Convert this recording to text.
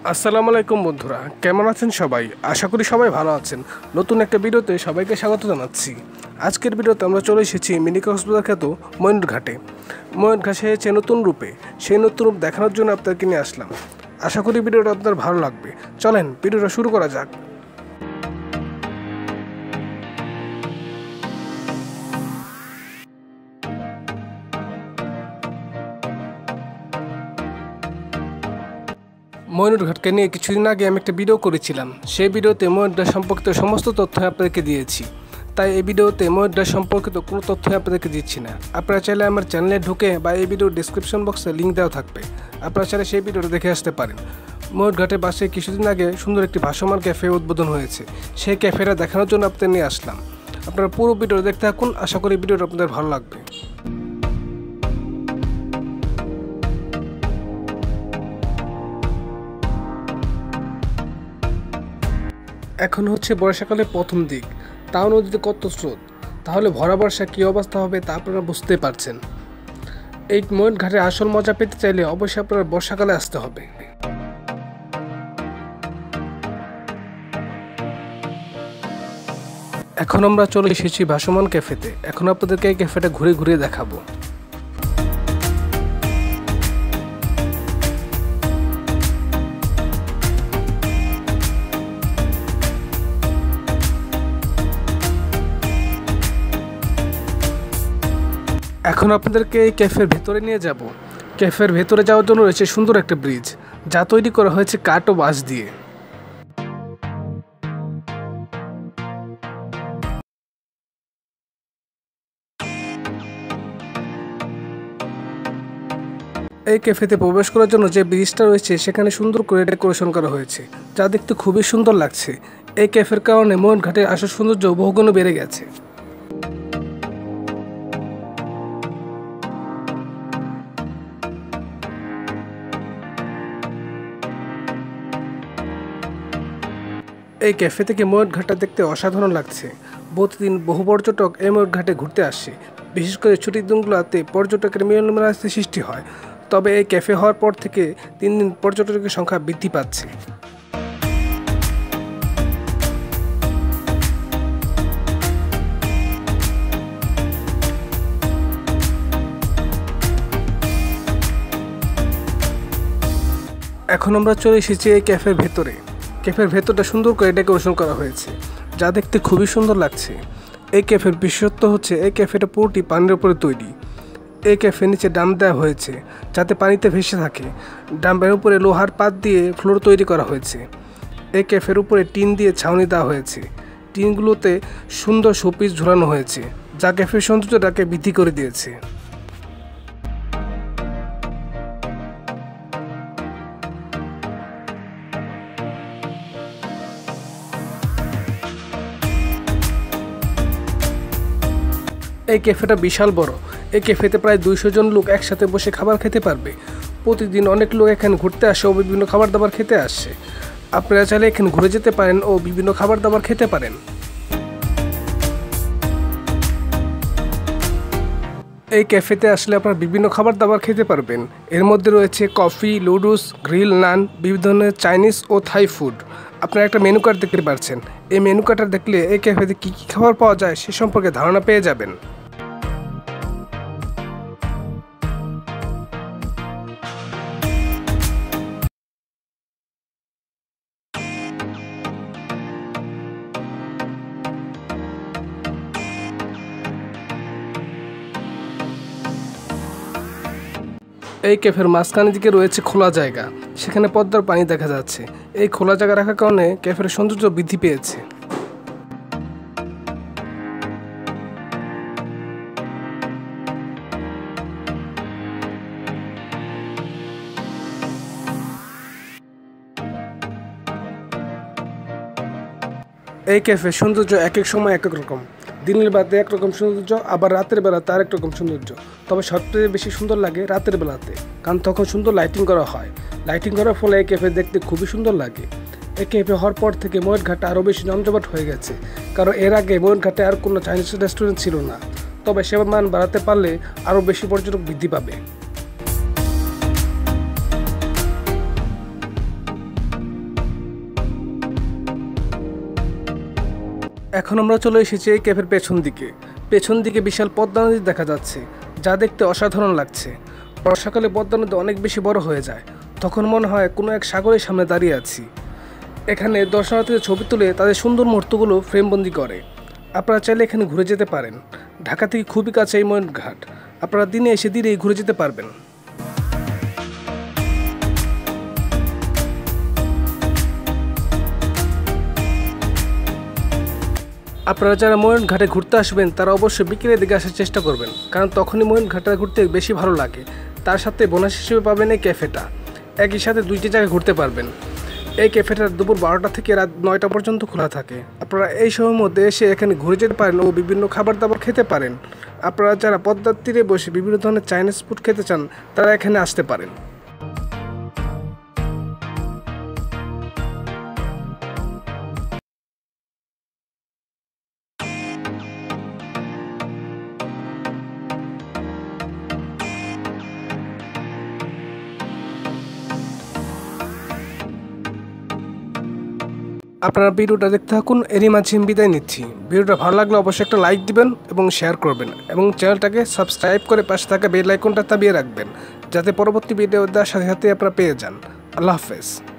আসসালামু আলাইকুম বন্ধুরা, কেমন আছেন সবাই? আশা করি সবাই ভালো আছেন। নতুন একটা ভিডিওতে সবাইকে স্বাগত জানাচ্ছি। আজকের ভিডিওতে আমরা চলে এসেছি মিনি কক্সবাজার খ্যাত ময়ূরঘাটে। ময়ূরঘাট এসেছে নতুন রূপে, সেই নতুন রূপ দেখানোর জন্য আপনাদেরকে নিয়ে আসলাম। আশা করি ভিডিওটা আপনার ভালো লাগবে। চলেন ভিডিওটা শুরু করা যাক। ময়ূরঘাটকে নিয়ে কিছুদিন আগে আমি একটা ভিডিও করেছিলাম। সেই ভিডিওতে ময়ূরঘাট সম্পর্কিত সমস্ত তথ্য আপনাদেরকে দিয়েছি, তাই এই ভিডিওতে ময়ূরঘাট সম্পর্কিত কোনো তথ্য আপনাদেরকে দিচ্ছি না। আপনারা চাইলে আমার চ্যানেলে ঢুকে বা এই ভিডিওর ডিসক্রিপশন বক্সে লিঙ্ক দেওয়া থাকবে, আপনারা চাইলে সেই ভিডিওটা দেখে আসতে পারেন। ময়ূরঘাটের পাশে কিছুদিন আগে সুন্দর একটি ভাসমান ক্যাফে উদ্বোধন হয়েছে, সেই ক্যাফেটা দেখানোর জন্য আপনাদের নিয়ে আসলাম। আপনারা পুরো ভিডিও দেখতে থাকুন, আশা করি ভিডিওটা আপনাদের ভালো লাগবে। এখন হচ্ছে বর্ষাকালের প্রথম দিক, তাও নদীতে কত স্রোত, তাহলে ভরা বর্ষা কী অবস্থা হবে তা আপনারা বুঝতে পারছেন। এই ময়ূরঘাটে আসল মজা পেতে চাইলে অবশ্যই আপনারা বর্ষাকালে আসতে হবে। এখন আমরা চলে এসেছি ভাসমান ক্যাফেতে। এখন আপনাদেরকে এই ক্যাফেটা ঘুরে ঘুরে দেখাবো। এখন আপনাদেরকে এই ক্যাফের ভেতরে নিয়ে যাব। ক্যাফের ভেতরে যাওয়ার জন্য রয়েছে সুন্দর একটা ব্রিজ, যা তৈরি করা হয়েছে কাঠ ও বাঁশ দিয়ে। এই ক্যাফেতে প্রবেশ করার জন্য যে ব্রিজটা রয়েছে সেখানে সুন্দর করে ডেকোরেশন করা হয়েছে, যা দেখতে খুবই সুন্দর লাগছে। এই ক্যাফের কারণে ময়ূরঘাটের আসল সৌন্দর্য বহুগুণ বেড়ে গেছে। এই ক্যাফে থেকে ময়ূরঘাটটা দেখতে অসাধারণ লাগছে। প্রতিদিন বহু পর্যটক এই ময়ূরঘাটে ঘুরতে আসে, বিশেষ করে ছুটির দিনগুলোতে পর্যটকের মেলামেশার সৃষ্টি হয়। তবে এই ক্যাফে হওয়ার পর থেকে দিন দিন পর্যটকের সংখ্যা বৃদ্ধি পাচ্ছে। এখন আমরা চলে এসেছি এই ক্যাফের ভেতরে। ক্যাফের ভেতরটা সুন্দর করে ডেকোরেশন করা হয়েছে, যা দেখতে খুবই সুন্দর লাগছে। এই ক্যাফের বিশেষত্ব হচ্ছে এই ক্যাফেটা পুরোটি পানির উপরে তৈরি। এই ক্যাফের নিচে ডাম দেওয়া হয়েছে যাতে পানিতে ভেসে থাকে। ডামের উপরে লোহার পাত দিয়ে ফ্লোর তৈরি করা হয়েছে। এই ক্যাফের উপরে টিন দিয়ে ছাউনি দেওয়া হয়েছে। টিনগুলোতে সুন্দর শোপিস ঝুলানো হয়েছে, যা ক্যাফের সৌন্দর্যটাকে বৃদ্ধি করে দিয়েছে। এই ক্যাফেটা বিশাল বড়। এই ক্যাফেতে প্রায় 200 জন লোক একসাথে বসে খাবার খেতে পারবে। প্রতিদিন অনেক লোক এখানে ঘুরতে আসে ও বিভিন্ন খাবার দাবার খেতে আসে। আপনারা চাইলে এখানে ঘুরে যেতে পারেন ও বিভিন্ন খাবার দাবার খেতে পারেন। এই ক্যাফেতে আসলে আপনারা বিভিন্ন খাবার দাবার খেতে পারবেন। এর মধ্যে রয়েছে কফি, নুডলস, গ্রিল, নান, বিভিন্ন ধরনের চাইনিজ ও থাই ফুড। আপনারা একটা মেনু কার্ড দেখতে পাচ্ছেন। এই মেনু কার্ডটা দেখলে এই ক্যাফেতে কী কী খাবার পাওয়া যায় সে সম্পর্কে ধারণা পেয়ে যাবেন। এই ক্যাফের মাঝখানের দিকে রয়েছে খোলা জায়গা, সেখানে পদ্মার পানি দেখা যাচ্ছে। এই খোলা জায়গা রাখার কারণে ক্যাফের সৌন্দর্য বৃদ্ধি পেয়েছে। এই ক্যাফের সৌন্দর্য এক এক সময় এক এক রকম। দিনের বেলাতে একরকম সৌন্দর্য, আবার রাতের বেলাতে আরেক রকম সৌন্দর্য। তবে সবচেয়ে বেশি সুন্দর লাগে রাতের বেলাতে, কারণ তখন সুন্দর লাইটিং করা হয়। লাইটিং করার ফলে এই ক্যাফে দেখতে খুবই সুন্দর লাগে। এই ক্যাফে হওয়ার পর থেকে ময়ূরঘাটে আরও বেশি জমজমাট হয়ে গেছে, কারণ এর আগে ময়ূরঘাটে আর কোনো চাইনিজ রেস্টুরেন্ট ছিল না। তবে সেবার মান বাড়াতে পারলে আরও বেশি পর্যটক বৃদ্ধি পাবে। এখন আমরা চলে এসেছি এই ক্যাফের পেছন দিকে বিশাল পদ্মা নদী দেখা যাচ্ছে, যা দেখতে অসাধারণ লাগছে। বর্ষাকালে পদ্মা নদী অনেক বেশি বড় হয়ে যায়, তখন মনে হয় কোনো এক সাগরের সামনে দাঁড়িয়ে আছি। এখানে দর্শনার্থীদের ছবি তুলে তাদের সুন্দর মুহূর্তগুলো ফ্রেমবন্দি করে। আপনারা চাইলে এখানে ঘুরে যেতে পারেন। ঢাকা থেকে খুবই কাছে এই ময়ূর ঘাট, আপনারা দিনে এসে দিনেই ঘুরে যেতে পারবেন। আপনারা যারা ময়ূর ঘাটে ঘুরতে আসবেন তারা অবশ্যই বিকেলের দিকে আসার চেষ্টা করবেন, কারণ তখনই ময়ূর ঘাটটা ঘুরতে বেশি ভালো লাগে। তার সাথে বোনাস হিসেবে পাবেন এই ক্যাফেটা, একই সাথে দুইটি জায়গায় ঘুরতে পারবেন। এই ক্যাফেটা দুপুর 12টা থেকে রাত 9টা পর্যন্ত খোলা থাকে। আপনারা এই সময়ের মধ্যে এসে এখানে ঘুরে যেতে পারেন ও বিভিন্ন খাবার দাবার খেতে পারেন। আপনারা যারা পদ্মার তীরে বসে বিভিন্ন ধরনের চাইনিজ ফুড খেতে চান তারা এখানে আসতে পারেন। আপনারা ভিডিওটা দেখতে থাকুন, এরই মাঝে আমি বিদায় নিচ্ছি। ভিডিওটা ভালো লাগলে অবশ্যই একটা লাইক দিবেন এবং শেয়ার করবেন এবং চ্যানেলটাকে সাবস্ক্রাইব করে পাশে থাকা বেল আইকনটা দাবিয়ে রাখবেন, যাতে পরবর্তী ভিডিও দেওয়ার সাথে সাথে আপনারা পেয়ে যান। আল্লাহ হাফেজ।